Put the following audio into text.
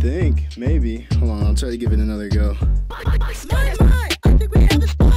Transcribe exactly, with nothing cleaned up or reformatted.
think, maybe. Hold on, I'll try to give it another go. Mine, mine, I think we have this.